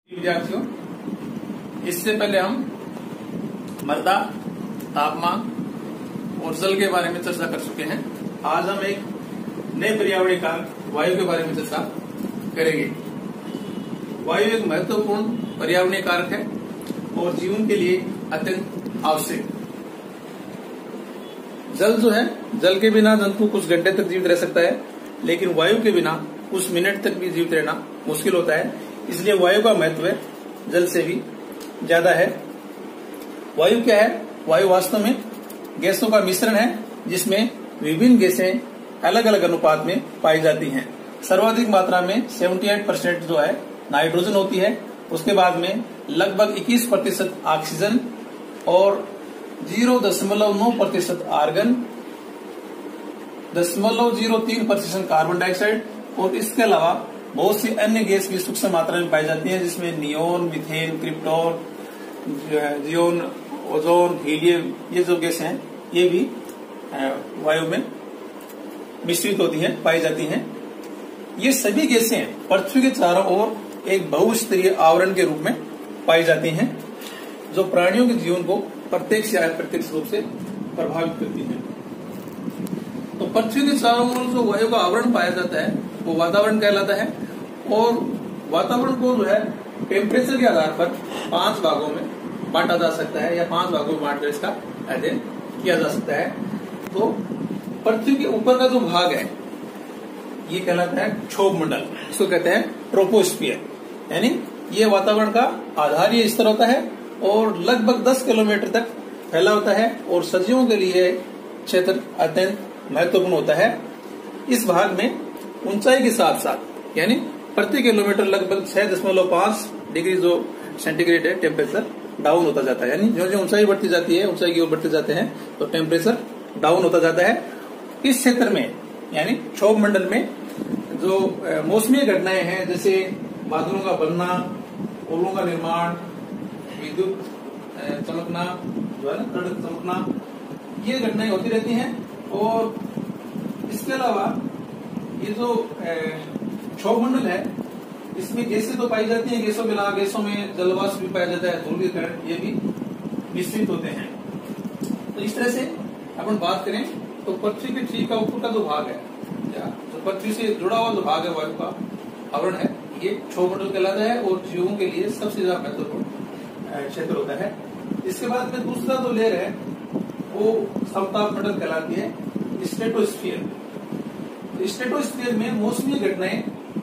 विद्यार्थियों, इससे पहले हम मृदा, तापमान और जल के बारे में चर्चा कर चुके हैं। आज हम एक नए पर्यावरणीय कारक वायु के बारे में चर्चा करेंगे। वायु एक महत्वपूर्ण पर्यावरणीय कारक है और जीवन के लिए अत्यंत आवश्यक। जल जो है, जल के बिना जंतु कुछ घंटे तक जीवित रह सकता है, लेकिन वायु के बिना कुछ मिनट तक भी जीवित रहना मुश्किल होता है। इसलिए वायु का महत्व जल से भी ज्यादा है। वायु क्या है? वायु वास्तव में गैसों का मिश्रण है, जिसमें विभिन्न गैसें अलग अलग अनुपात में पाई जाती हैं। सर्वाधिक मात्रा में 78% जो है नाइट्रोजन होती है। उसके बाद में लगभग 21% ऑक्सीजन और 0.9% आर्गन, 0.03% कार्बन डाइऑक्साइड और इसके अलावा बहुत सी अन्य गैस भी सूक्ष्म मात्रा में पाई जाती हैं, जिसमें neon, methane, krypton, xenon, ozone, helium, ये जो गैस हैं ये भी वायु में मिश्रित होती हैं, पाई जाती हैं। ये सभी गैसें पृथ्वी के चारों ओर एक बहुस्तरीय आवरण के रूप में पाई जाती हैं, जो प्राणियों के जीवन को प्रत्यक्ष या अप्रत्यक्ष रूप से प्रभावित करती हैं। तो पृथ्वी के चारों ओर जो वायु का आवरण पाया जाता है वो वातावरण कहलाता है। और वातावरण को जो है टेम्परेचर के आधार पर 5 भागों में बांटा जा सकता है, या 5 भागों में बांटकर इसका अध्ययन किया जा सकता है। तो पृथ्वी के ऊपर का जो भाग है ये कहलाता है क्षोभ मंडल, इसको कहते हैं ट्रोपोस्फियर, यानी ये वातावरण का आधारीय स्तर होता है और लगभग 10 किलोमीटर तक फैला होता है और सजीवों के लिए क्षेत्र अत्यंत महत्वपूर्ण होता है। इस भाग में ऊंचाई के साथ साथ यानी प्रति किलोमीटर लगभग 6.5 डिग्री जो सेंटीग्रेड है टेम्परेचर डाउन होता जाता है। यानी जो जो ऊंचाई बढ़ती जाती है, ऊंचाई की ओर बढ़ते जाते हैं तो टेम्परेचर डाउन होता जाता है। इस क्षेत्र में यानी क्षोभ मंडल में जो मौसमी घटनाएं हैं, जैसे बादलों का बनना, ओलों का निर्माण, विद्युत चमकना, जो है ना तड़क चमकना, ये घटनाएं होती रहती हैं। और इसके अलावा ये जो क्षोभ मंडल है इसमें गैसें तो पाई जाती हैं, गैसों के अलावा गैसों में जलवाष्प भी पाया जाता है, धूल के कण ये भी मिश्रित होते हैं। तो इस तरह से अपन बात करें तो पृथ्वी के ठीक का ऊपर का जो भाग है, जो पृथ्वी से जुड़ा हुआ जो भाग है वायु का आवरण है, ये क्षोभ मंडल कहलाता है और जीवों के लिए सबसे ज्यादा महत्वपूर्ण क्षेत्र होता है। इसके बाद में दूसरा जो लेयर है वो समताप मंडल कहलाती है, स्ट्रेटोस्फीयर। स्ट्रेटोस्फीयर में मौसमी घटनाएं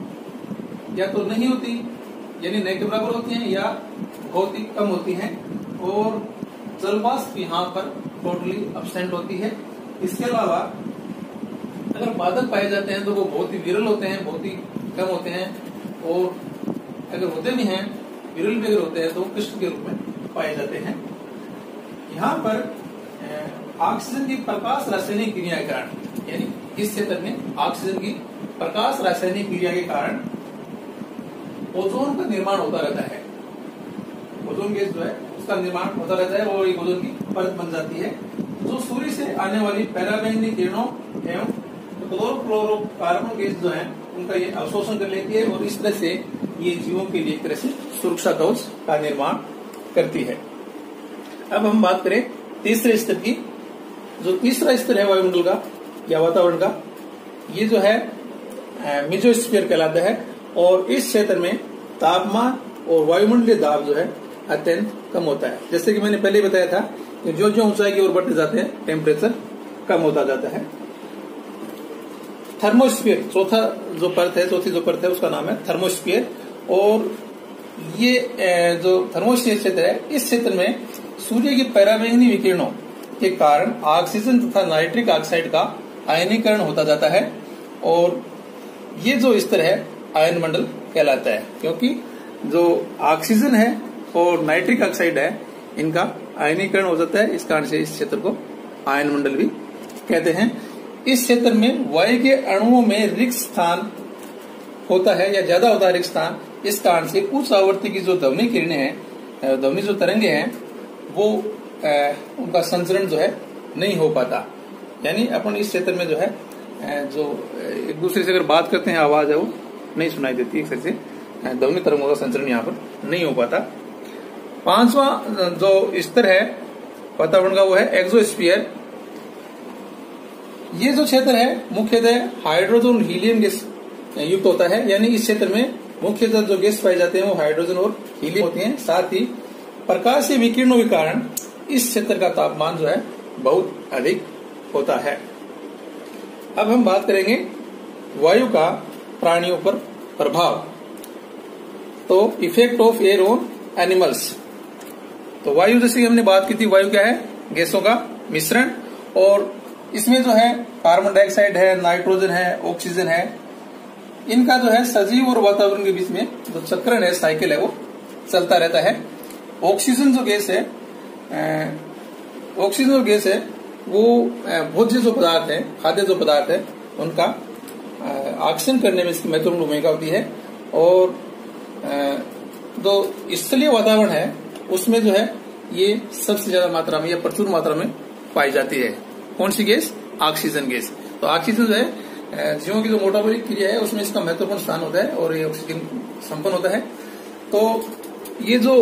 या तो नहीं होती, यानी न के बराबर होती हैं, या बहुत ही कम होती हैं, और जलवाष्प यहाँ पर टोटली अब्सेंट होती है। इसके अलावा अगर बादल पाए जाते हैं तो वो बहुत ही विरल होते हैं, बहुत ही कम होते हैं, और अगर होते भी हैं, विरल भी अगर होते हैं तो कृष्ण के रूप में पाए जाते हैं। यहाँ पर ऑक्सीजन की प्रकाश रासायनिक क्रिया के कारण, यानी इस क्षेत्र में ऑक्सीजन की प्रकाश रासायनिक क्रिया के कारण ओजोन का निर्माण होता रहता है। ओजोन गैस जो है उसका निर्माण होता रहता है और एक ओजोन की परत बन जाती है, जो सूर्य से आने वाली पराबैंगनी किरणों एवं क्लोरोफ्लोरोकार्बन गैस जो है उनका ये अवशोषण कर लेती है, और इस तरह से ये जीवों के लिए एक तरह से सुरक्षा कवच का निर्माण करती है। अब हम बात करें तीसरे स्तर की। जो तीसरा स्तर है वायुमंडल का या वातावरण का, ये जो है मेसोस्फीयर कहलाता है, और इस क्षेत्र में तापमान और वायुमंडलीय दाब जो है अत्यंत कम होता है। जैसे कि मैंने पहले बताया था कि जो जो ऊंचाई की ओर बढ़ते जाते हैं टेम्परेचर कम होता जाता है। थर्मोस्फीयर चौथी जो परत है उसका नाम है थर्मोस्फीयर, और ये जो थर्मोस्फीयर क्षेत्र है, इस क्षेत्र में सूर्य की पराबैंगनी विकिरणों के कारण ऑक्सीजन तथा नाइट्रिक ऑक्साइड का आयनीकरण होता जाता है, और ये जो स्तर है आयन मंडल कहलाता है, क्योंकि जो ऑक्सीजन है और नाइट्रिक ऑक्साइड है इनका आयनीकरण हो जाता है। इस कारण से इस क्षेत्र को आयन मंडल भी कहते हैं। इस क्षेत्र में वायु के अणुओं में रिक्त स्थान होता है या ज्यादा होता है रिक्त स्थान। इस कारण से उच्च आवृत्ति की जो ध्वनि किरणें हैं, ध्वनि जो तरंगे हैं, वो उनका संचरण जो है नहीं हो पाता। यानी अपन इस क्षेत्र में जो है जो एक दूसरे से अगर बात करते हैं आवाज है वो नहीं सुनाई देती एक तरह से। ध्वनि तरंगों का संचरण यहाँ पर नहीं हो पाता। पांचवा जो स्तर है वातावरण का वो है एक्सोस्फीयर। ये जो क्षेत्र है मुख्यतः हाइड्रोजन हीलियम गैस युक्त होता है, यानी इस क्षेत्र में मुख्यतः जो गैस पाए जाते हैं वो हाइड्रोजन और हीलियम होती हैं। साथ ही प्रकाशीय विकिरणों के कारण इस क्षेत्र का तापमान जो है बहुत अधिक होता है। अब हम बात करेंगे वायु का प्राणियों पर प्रभाव। तो effect of air on animals. तो वायु, जैसे कि हमने बात की थी, वायु क्या है? गैसों का मिश्रण, और इसमें जो है कार्बन डाइऑक्साइड है, नाइट्रोजन है, ऑक्सीजन है। इनका जो है सजीव और वातावरण के बीच में जो चक्रण है, साइकिल है, वो चलता रहता है। ऑक्सीजन जो गैस है, वो भोज्य जो पदार्थ है, खाद्य जो पदार्थ है, उनका ऑक्सीजन करने में इसकी महत्वपूर्ण भूमिका होती है। और जो स्थलीय वातावरण है उसमें जो है ये सबसे ज्यादा मात्रा में या प्रचुर मात्रा में पाई जाती है। कौन सी गैस? Oxygen gas. तो ऑक्सीजन जो है जीवों की जो मेटाबॉलिक क्रिया है उसमें इसका महत्वपूर्ण स्थान होता है और ये ऑक्सीजन संपन्न होता है। तो ये जो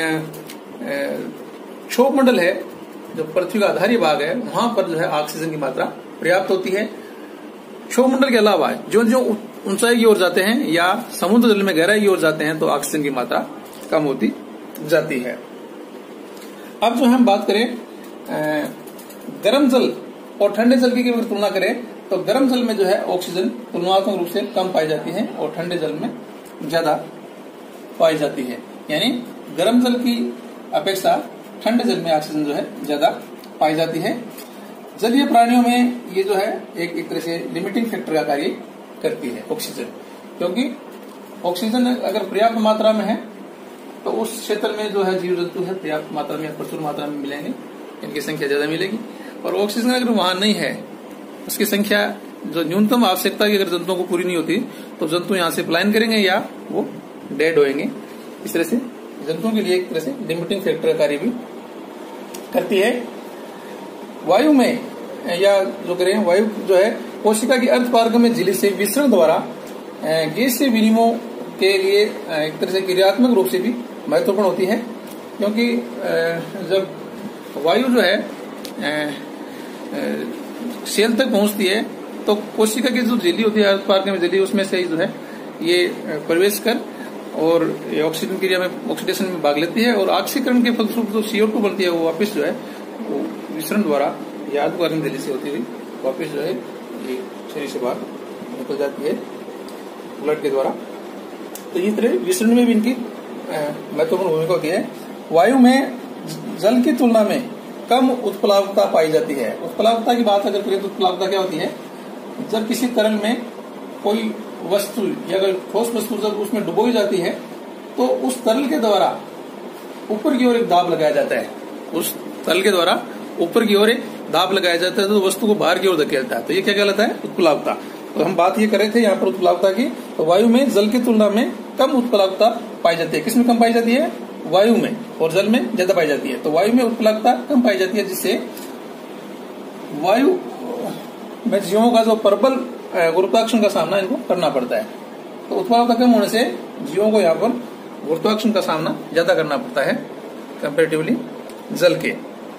क्षोभ मंडल है, जो पृथ्वी का आधारी भाग है, वहां पर जो है ऑक्सीजन की मात्रा पर्याप्त होती है। क्षोभ मंडल के अलावा जो जो ऊंचाई की ओर जाते हैं या समुद्र जल में गहराई की ओर जाते हैं तो ऑक्सीजन की मात्रा कम होती जाती है। अब जो हम बात करें गर्म जल और ठंडे जल की अगर तुलना करें तो गर्म जल में जो है ऑक्सीजन तुलनात्मक रूप से कम पाई जाती है और ठंडे जल में ज्यादा पाई जाती है। यानी गर्म जल की अपेक्षा ठंडे जल में ऑक्सीजन जो है ज्यादा पाई जाती है। जलीय प्राणियों में ये जो है एक तरह से लिमिटिंग फैक्टर का कार्य करती है ऑक्सीजन, क्योंकि ऑक्सीजन अगर पर्याप्त मात्रा में है तो उस क्षेत्र में जो है जीव जंतु है पर्याप्त मात्रा में, प्रचुर मात्रा में मिलेंगे, इनकी संख्या ज्यादा मिलेगी। और ऑक्सीजन अगर वहां नहीं है, उसकी संख्या जो न्यूनतम आवश्यकता की अगर जंतुओं को पूरी नहीं होती तो जंतु यहाँ से पलायन करेंगे या वो डेड होएंगे। इस तरह से जंतुओं के लिए एक तरह से लिमिटिंग फैक्टर का कार्य भी करती है। वायु में या जो करें वायु जो है कोशिका की अर्धपारगम्य झिल्ली से विसरण द्वारा गैसीय विनिमय के लिए एक तरह से क्रियात्मक रूप से भी महत्वपूर्ण होती है, क्योंकि जब वायु जो है सेल तक पहुंचती है तो कोशिका की जो झिल्ली होती है, अर्धपारगम्य झिल्ली, उसमें से जो है ये प्रवेश कर और ऑक्सीजन क्रिया में ऑक्सीडेशन में भाग लेती है और ऑक्सीकरण के फलस्वरूप जो CO2 बनती है वो वापस जो है वो विसरण द्वारा या अर्धपारगम्य झिल्ली से होती हुई वापस जो है ये शरीर से बाहर निकल जाती है ब्लड के द्वारा। तो इस तरह विसरण में भी इनकी महत्वपूर्ण भूमिका होती है। वायु में जल की तुलना में कम उत्प्लावकता पाई जाती है। उत्प्लावकता की बात अगर करें तो उत्प्लावकता क्या होती है? जब किसी तरल में कोई वस्तु या अगर ठोस वस्तु जब उसमें डुबोई जाती है तो उस तरल के द्वारा ऊपर की ओर एक दाब लगाया जाता है। उस तरल के द्वारा ऊपर की ओर एक दाब लगाया जाता है तो वस्तु को बाहर की ओर धकेलता है। तो ये क्या कहलाता है? उत्प्लावकता। तो हम बात ये कर रहे थे यहाँ पर उत्प्लावकता की। तो वायु में जल की तुलना में कम उत्प्लावकता पाई जाती है। किसमें कम पाई जाती है? वायु में, और जल में ज्यादा पाई जाती है। तो वायु में उत्प्लावकता कम पाई जाती है, जिससे वायु में जीवों का जो प्रबल गुरुत्वाकर्षण का सामना इनको करना पड़ता है। तो उत्प्लावकता कम होने से जीवों को यहाँ पर गुरुत्वाकर्षण का सामना ज्यादा करना पड़ता है कंपेरेटिवली जल के।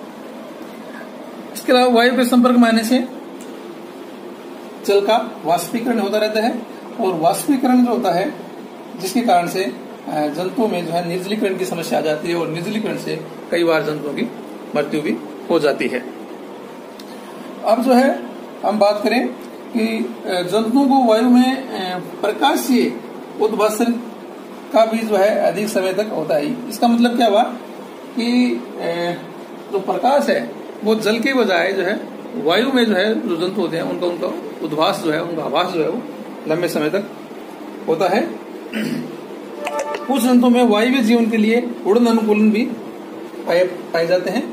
इसके अलावा वायु के संपर्क में आने से जल का वाष्पीकरण होता रहता है, और वाष्पीकरण जो होता है जिसके कारण से जंतुओं में जो है निर्जलीकरण की समस्या आ जाती है और निर्जलीकरण से कई बार जंतुओं की मृत्यु भी हो जाती है। अब जो है हम बात करें कि जंतुओं को वायु में प्रकाशीय उद्भासन का भी जो है अधिक समय तक होता है। इसका मतलब क्या हुआ कि जो प्रकाश है वो जल के बजाय जो है वायु में जो है जो जंतु होते हैं उनका उद्भास जो है, उनका आभास जो है वो लंबे समय तक होता है। कुछ जंतुओं में वायवीय जीवन के लिए उड़न अनुकूलन भी पाए जाते हैं।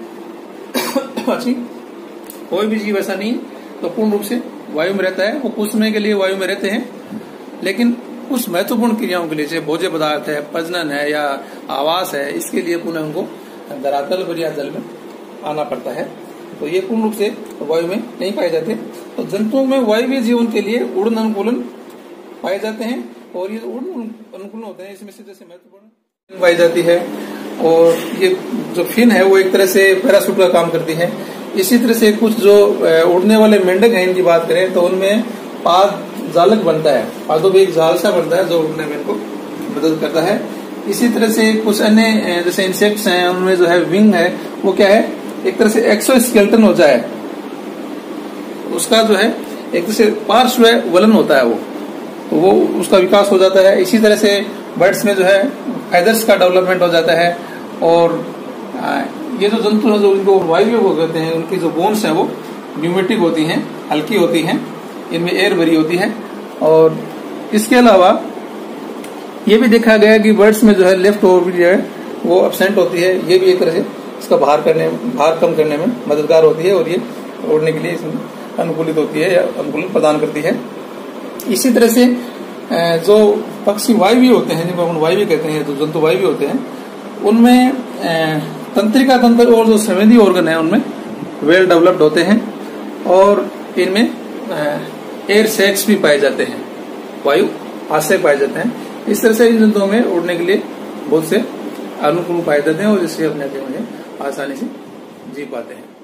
कोई भी जीव ऐसा नहीं तो पूर्ण रूप से वायु में रहता है। वो कुछ समय के लिए वायु में रहते हैं, लेकिन कुछ महत्वपूर्ण क्रियाओं के लिए, जैसे भोज्य पदार्थ है, प्रजनन है या आवास है, इसके लिए पुनः उनको धरातल पर या जल में आना पड़ता है। तो ये पूर्ण रूप से वायु में नहीं पाए जाते। तो जंतुओं में वायवीय जीवन के लिए उड़न अनुकूलन पाए जाते हैं। और ये अनुकूलन होते हैं, इसमें से जैसे महत्वपूर्ण पाई जाती है। और ये जो फिन है वो एक तरह से पैराशूट का काम करती है। इसी तरह से कुछ जो उड़ने वाले मेंढक हैं, इनकी बात करें तो उनमें पाद जालक बनता है, पादों में एक जाल सा बनता है जो उड़ने में इनको मदद करता है। इसी तरह से कुछ अन्य जैसे इंसेक्ट्स हैं, उनमें जो है विंग है वो क्या है, एक तरह से एक्सोस्केलेटन होता है, उसका जो है एक तरह से पार्श्व वलन होता है तो वो उसका विकास हो जाता है। इसी तरह से बर्ड्स में जो है फेदर्स का डेवलपमेंट हो जाता है। और ये जो जंतु है जो उनको वायु वो कहते हैं, उनकी जो बोन्स है वो न्यूमेटिक होती हैं, हल्की होती हैं, इनमें एयर भरी होती है। और इसके अलावा ये भी देखा गया कि बर्ड्स में जो है लेफ्ट ओवर जो है वो एब्सेंट होती है। ये भी एक तरह से इसका भार कम करने में मददगार होती है और ये उड़ने के लिए इसमें अनुकूलित होती है या अनुकूलन प्रदान करती है। इसी तरह से जो पक्षी वायवीय होते हैं, जिनको अपन वायवीय कहते हैं, जो जंतु वायवीय होते हैं, उनमें तंत्रिका तंत्र और जो संवेदी ऑर्गन है उनमें वेल डेवलप्ड होते हैं और इनमें एयर सैक्स भी पाए जाते हैं, वायु आशय पाए जाते हैं। इस तरह से इन जंतुओं में उड़ने के लिए बहुत से अनुकूल पाए जाते हैं और जिससे अपने जीवन में आसानी से जी पाते हैं।